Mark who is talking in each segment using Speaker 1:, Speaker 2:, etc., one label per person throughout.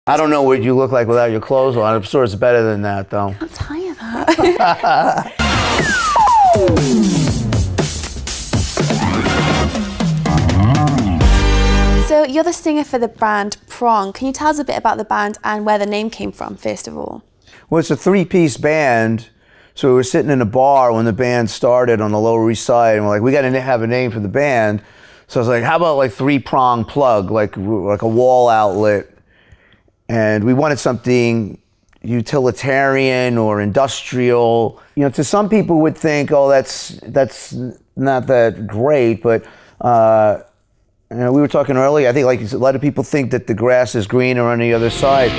Speaker 1: I don't know what you look like without your clothes on. I'm sure it's better than that, though.
Speaker 2: I'll tell you that. So you're the singer for the band Prong. Can you tell us a bit about the band and where the name came from, first of all?
Speaker 1: Well, it's a three-piece band. So we were sitting in a bar when the band started on the Lower East Side, and we're like, we got to have a name for the band. So I was like, how about like three-prong plug, like a wall outlet? And we wanted something utilitarian or industrial. You know, to some people would think, oh, that's not that great, but you know, we were talking earlier, I think like a lot of people think that the grass is greener on the other side.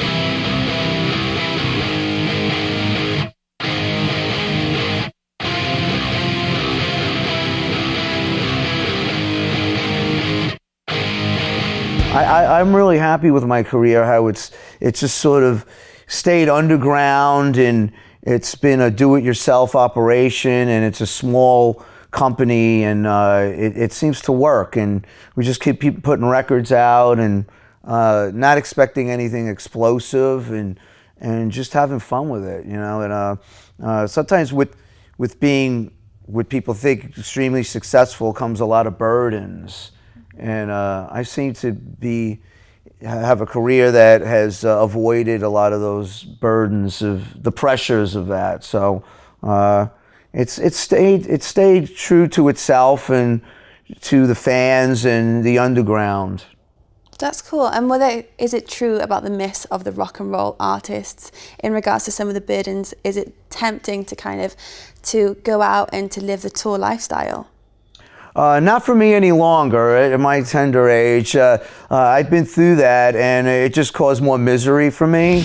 Speaker 1: I'm really happy with my career, how it's just sort of stayed underground, and it's been a do-it-yourself operation, and it's a small company, and it seems to work, and we just keep putting records out, and not expecting anything explosive, and just having fun with it, you know. And sometimes with being what people think extremely successful comes a lot of burdens. And I seem to have a career that has avoided a lot of those burdens of the pressures of that. So it stayed true to itself and to the fans and the underground.
Speaker 2: That's cool. And is it true about the myths of the rock and roll artists in regards to some of the burdens? Is it tempting to go out and to live the tour lifestyle?
Speaker 1: Not for me any longer at my tender age. I've been through that, and it just caused more misery for me.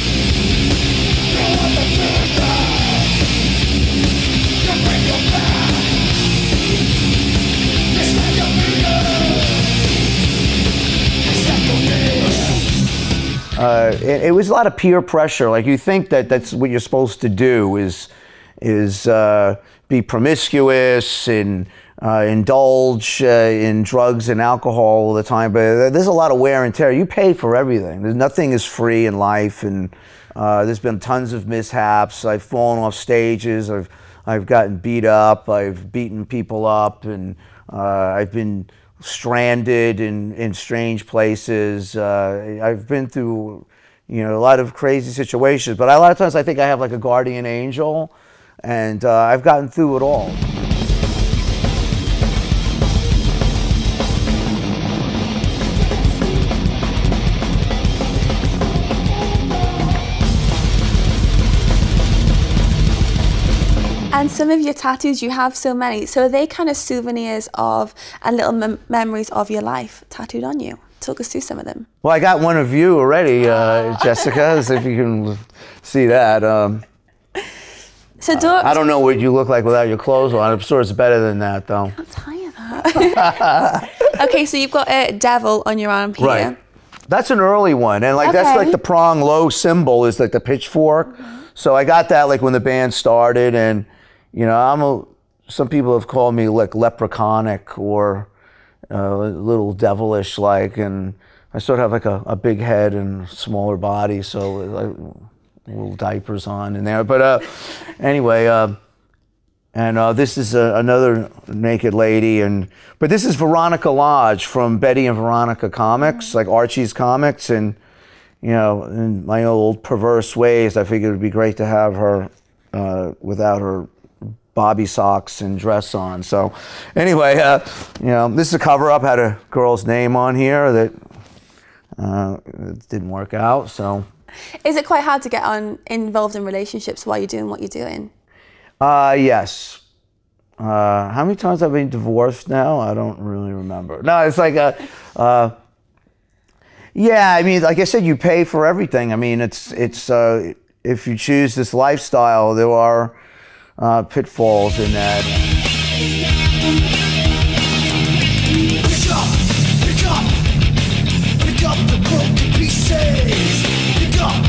Speaker 1: It was a lot of peer pressure. Like, you think that that's what you're supposed to do is be promiscuous and indulge in drugs and alcohol all the time, but there's a lot of wear and tear. You pay for everything. Nothing is free in life, and there's been tons of mishaps. I've fallen off stages. I've gotten beat up. I've beaten people up, and I've been stranded in strange places. I've been through, you know, a lot of crazy situations, but a lot of times I think I have like a guardian angel, and I've gotten through it all.
Speaker 2: And some of your tattoos, you have so many, so are they kind of souvenirs of and little memories of your life tattooed on you? Talk us through some of them.
Speaker 1: Well, I got one of you already, Jessica, so if you can see that.
Speaker 2: So
Speaker 1: I don't know what you look like without your clothes on. I'm sure it's better than that, though.
Speaker 2: I'll tell you that. Okay, so you've got a devil on your arm here.
Speaker 1: Right. That's an early one, and like that's like the prong low symbol is like the pitchfork. So I got that like when the band started, and you know, some people have called me like leprechaunic or a little devilish like, and I sort of have like a big head and smaller body, so like little diapers on in there. But anyway, and this is another naked lady, but this is Veronica Lodge from Betty and Veronica comics, like Archie's comics, and you know, in my old perverse ways, I figured it would be great to have her without her bobby socks and dress on. So anyway, you know, this is a cover-up, had a girl's name on here that it didn't work out, so.
Speaker 2: Is it quite hard to get involved in relationships while you're doing what you're doing?
Speaker 1: Yes. How many times have I been divorced now? I don't really remember. No, it's like yeah, I mean, like I said, you pay for everything. I mean, it's if you choose this lifestyle, there are pitfalls in that. Pick up the broken pieces. Pick up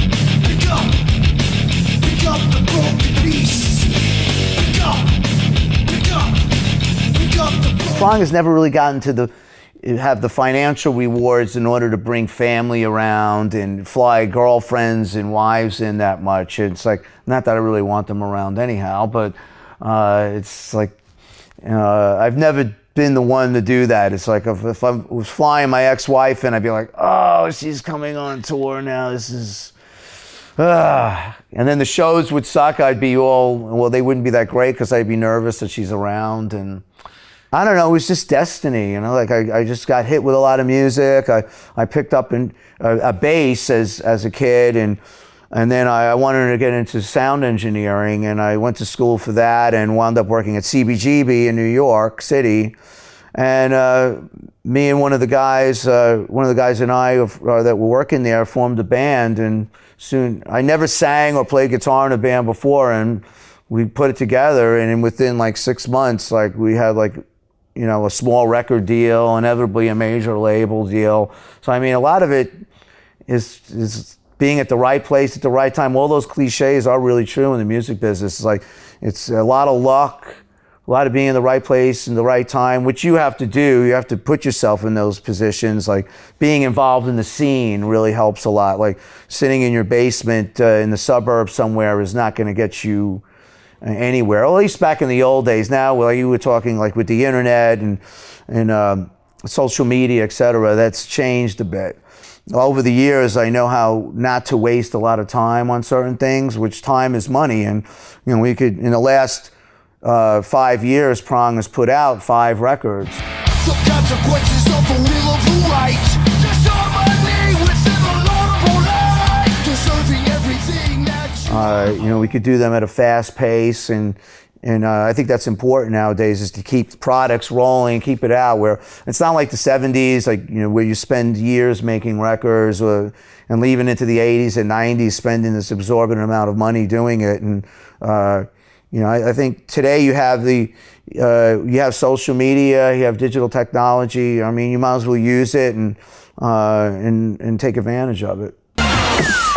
Speaker 1: the broken piece. Pick up the broken. Prong has never really gotten to have the financial rewards in order to bring family around and fly girlfriends and wives in that much. It's like, not that I really want them around anyhow, but it's like, I've never been the one to do that. It's like if I was flying my ex-wife and I'd be like, oh, she's coming on tour now, this is, and then the shows would suck. I'd be all, well, they wouldn't be that great because I'd be nervous that she's around. And I don't know, it was just destiny, you know, like I just got hit with a lot of music. I picked up a bass as a kid, and then I wanted to get into sound engineering, and I went to school for that and wound up working at CBGB in New York City. And me and one of the guys and I that were working there formed a band, and soon, I never sang or played guitar in a band before, and we put it together, and within like 6 months, like we had like, you know, a small record deal, inevitably a major label deal. So I mean, a lot of it is being at the right place at the right time. All those cliches are really true in the music business. It's like, it's a lot of luck, a lot of being in the right place in the right time, which you have to do. You have to put yourself in those positions. Like being involved in the scene really helps a lot. Like sitting in your basement in the suburbs somewhere is not going to get you anywhere, or at least back in the old days. Now, well, you were talking like with the internet and social media, etc., that's changed a bit. Over the years, I know how not to waste a lot of time on certain things, which time is money. And, you know, we could, in the last 5 years, Prong has put out 5 records.
Speaker 3: The consequences of the will of the right. Deserving everything that
Speaker 1: you know, we could do them at a fast pace, and I think that's important nowadays, is to keep products rolling, keep it out. Where it's not like the 70s, like, you know, where you spend years making records, and leaving into the 80s and 90s spending this exorbitant amount of money doing it. And you know, I think today you have you have social media, you have digital technology. I mean, you might as well use it and take advantage of it.